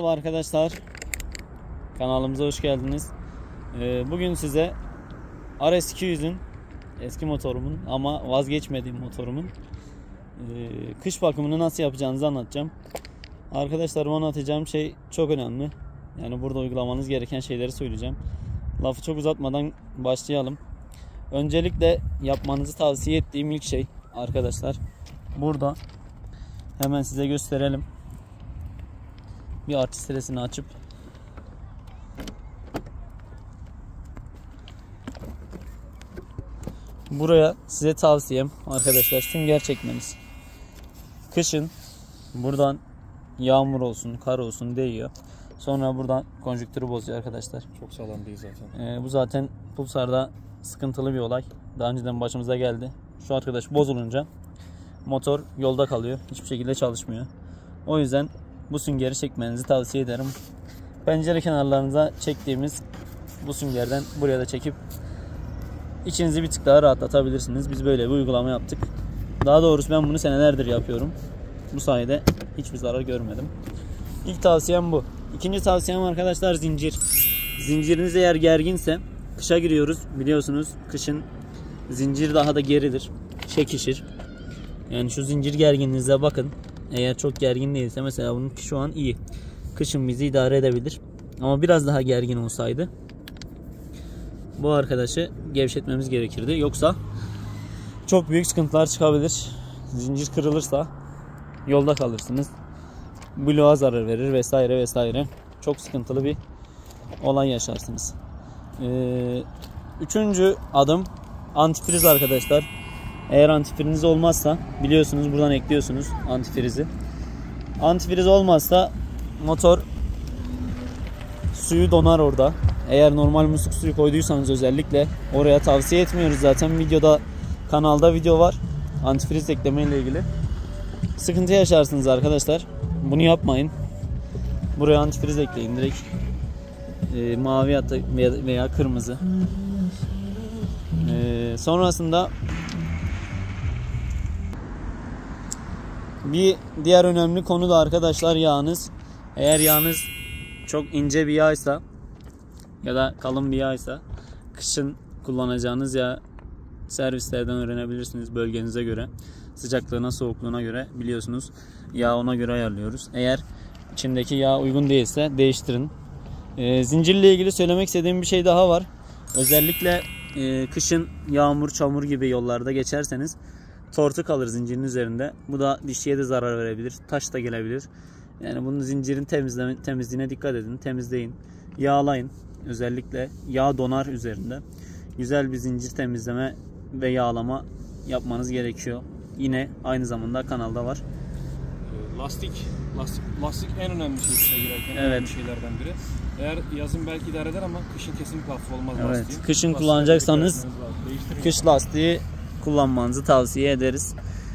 Merhaba arkadaşlar, kanalımıza hoş geldiniz. Bugün size RS200'ün eski motorumun ama vazgeçmediğim motorumun kış bakımını nasıl yapacağınızı anlatacağım. Arkadaşlar, bana anlatacağım şey çok önemli. Yani burada uygulamanız gereken şeyleri söyleyeceğim. Lafı çok uzatmadan başlayalım. Öncelikle yapmanızı tavsiye ettiğim ilk şey arkadaşlar, burada hemen size gösterelim. Bir artistresini açıp buraya size tavsiyem arkadaşlar sünger çekmeniz. Kışın buradan yağmur olsun, kar olsun değiyor. Sonra buradan konjüktürü bozuyor arkadaşlar. Çok sağlam değil zaten. Bu zaten Pulsar'da sıkıntılı bir olay. Daha önceden başımıza geldi. Şu arkadaş bozulunca motor yolda kalıyor. Hiçbir şekilde çalışmıyor. O yüzden bu süngeri çekmenizi tavsiye ederim. Pencere kenarlarınıza çektiğimiz bu süngerden buraya da çekip içinizi bir tık daha rahatlatabilirsiniz. Biz böyle bir uygulama yaptık. Daha doğrusu ben bunu senelerdir yapıyorum. Bu sayede hiçbir zarar görmedim. İlk tavsiyem bu. İkinci tavsiyem arkadaşlar zincir. Zinciriniz eğer gerginse, kışa giriyoruz biliyorsunuz, kışın zincir daha da gerilir, çekişir. Yani şu zincir gerginliğinize bakın. Eğer çok gergin değilse, mesela bununki şu an iyi, kışın bizi idare edebilir. Ama biraz daha gergin olsaydı bu arkadaşı gevşetmemiz gerekirdi. Yoksa çok büyük sıkıntılar çıkabilir. Zincir kırılırsa yolda kalırsınız. Bloğa zarar verir vesaire vesaire. Çok sıkıntılı bir olay yaşarsınız. Üçüncü adım antifriz arkadaşlar. Eğer antifriz olmazsa, biliyorsunuz buradan ekliyorsunuz antifrizi. Antifriz olmazsa motor suyu donar orada. Eğer normal musluk suyu koyduysanız özellikle oraya tavsiye etmiyoruz. Zaten videoda, kanalda video var antifriz ekleme ile ilgili. Sıkıntı yaşarsınız arkadaşlar. Bunu yapmayın. Buraya antifriz ekleyin direkt. Mavi veya kırmızı. Sonrasında bir diğer önemli konu da arkadaşlar yağınız. Eğer yağınız çok ince bir yağysa ya da kalın bir yağysa, kışın kullanacağınız yağ servislerden öğrenebilirsiniz bölgenize göre. Sıcaklığına, soğukluğuna göre biliyorsunuz. Yağ ona göre ayarlıyoruz. Eğer içindeki yağ uygun değilse değiştirin. Zincirle ilgili söylemek istediğim bir şey daha var. Özellikle kışın yağmur, çamur gibi yollarda geçerseniz tortu kalır zincirin üzerinde. Bu da dişliye de zarar verebilir. Taş da gelebilir. Yani bunun zincirin temizliğine dikkat edin. Temizleyin. Yağlayın. Özellikle yağ donar üzerinde. Güzel bir zincir temizleme ve yağlama yapmanız gerekiyor. Yine aynı zamanda kanalda var. Lastik en önemli şey kışa girerken. Evet. En önemli şeylerden biri. Eğer yazın belki idare eder ama kışın kesinlikle hafif olmaz evet. lastiği. Kışın kullanacaksanız kış lastiği kullanmanızı tavsiye ederiz.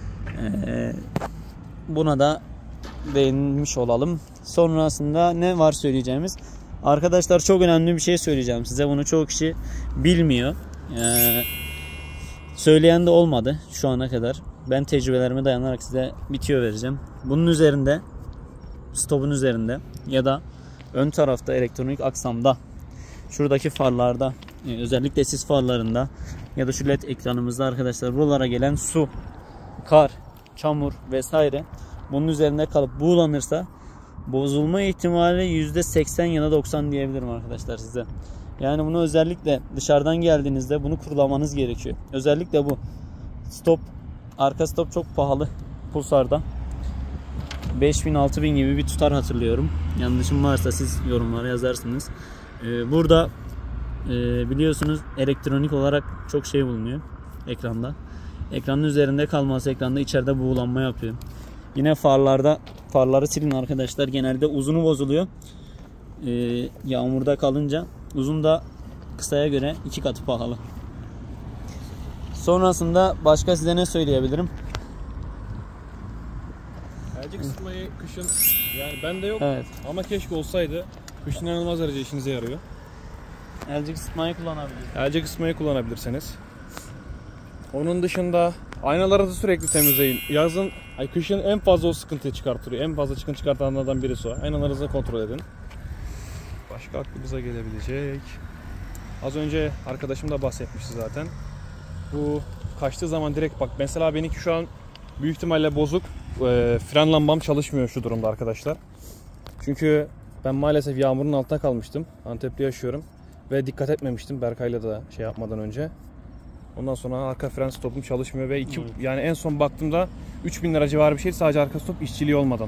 Buna da değinmiş olalım. Sonrasında ne var söyleyeceğimiz? Arkadaşlar, çok önemli bir şey söyleyeceğim size. Bunu çoğu kişi bilmiyor. Söyleyen de olmadı şu ana kadar. Ben tecrübelerime dayanarak size bir tüyo vereceğim. Bunun üzerinde, stopun üzerinde ya da ön tarafta elektronik aksamda, şuradaki farlarda, özellikle sis farlarında ya da şu led ekranımızda arkadaşlar, buralara gelen su, kar, çamur vesaire bunun üzerinde kalıp buğulanırsa bozulma ihtimali %80 ya da 90 diyebilirim arkadaşlar size. Yani bunu özellikle dışarıdan geldiğinizde bunu kurulamanız gerekiyor. Özellikle bu stop, arka stop çok pahalı Pulsar'da. 5000-6000 gibi bir tutar hatırlıyorum. Yanlışım varsa siz yorumlara yazarsınız. Burada biliyorsunuz elektronik olarak çok şey bulunuyor ekranda. Ekranın üzerinde kalması ekranda içeride buğulanma yapıyor. Yine farları silin arkadaşlar. Genelde uzunu bozuluyor. Yağmurda kalınca uzun da kısaya göre 2 katı pahalı. Sonrasında başka size ne söyleyebilirim? Elcik ısıtmayı kışın, yani bende yok, evet, ama keşke olsaydı. Kışın inanılmaz derece işinize yarıyor. Elcik ısıtmayı kullanabilirsiniz. Elcik ısıtmayı kullanabilirsiniz. Onun dışında aynaları da sürekli temizleyin. Ay kışın en fazla o sıkıntıyı çıkartıyor. En fazla çıkıntı çıkartanlardan birisi o. Aynalarınızı kontrol edin. Başka aklımıza gelebilecek. Az önce arkadaşım da bahsetmişti zaten. Bu kaçtığı zaman direkt bak mesela benimki şu an büyük ihtimalle bozuk. Fren lambam çalışmıyor şu durumda arkadaşlar. Çünkü ben maalesef yağmurun altında kalmıştım. Antep'te yaşıyorum. Ve dikkat etmemiştim Berkay'la da şey yapmadan önce. Ondan sonra arka fren stopum çalışmıyor ve yani en son baktığımda 3000 lira civarı bir şey, sadece arka stop işçiliği olmadan.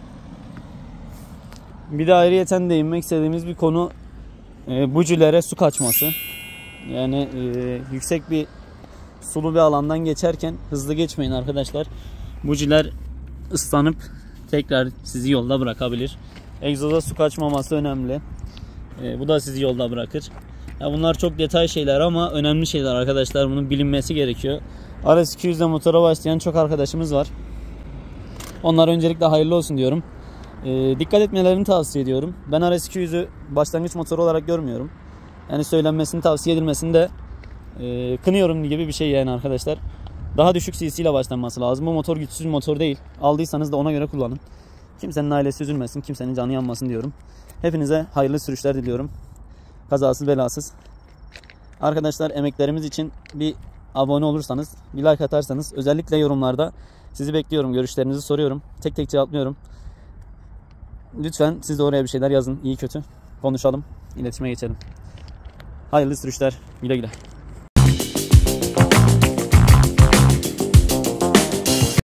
Bir de ayrıyeten değinmek istediğimiz bir konu bujilere su kaçması. Yani yüksek bir sulu bir alandan geçerken hızlı geçmeyin arkadaşlar. Bujiler ıslanıp tekrar sizi yolda bırakabilir. Egzoza su kaçmaması önemli. Bu da sizi yolda bırakır. Ya bunlar çok detay şeyler ama önemli şeyler arkadaşlar. Bunun bilinmesi gerekiyor. RS200'de motora başlayan çok arkadaşımız var. Onlara öncelikle hayırlı olsun diyorum. Dikkat etmelerini tavsiye ediyorum. Ben RS200'ü başlangıç motoru olarak görmüyorum. Yani söylenmesini, tavsiye edilmesini de kınıyorum gibi bir şey yani arkadaşlar. Daha düşük CC ile başlanması lazım. Bu motor güçsüz bir motor değil. Aldıysanız da ona göre kullanın. Kimsenin ailesi üzülmesin, kimsenin canı yanmasın diyorum. Hepinize hayırlı sürüşler diliyorum. Kazasız belasız. Arkadaşlar emeklerimiz için bir abone olursanız, bir like atarsanız, özellikle yorumlarda sizi bekliyorum. Görüşlerinizi soruyorum. Tek tek cevaplıyorum. Lütfen siz de oraya bir şeyler yazın. İyi kötü konuşalım. İletişime geçelim. Hayırlı sürüşler. Güle güle.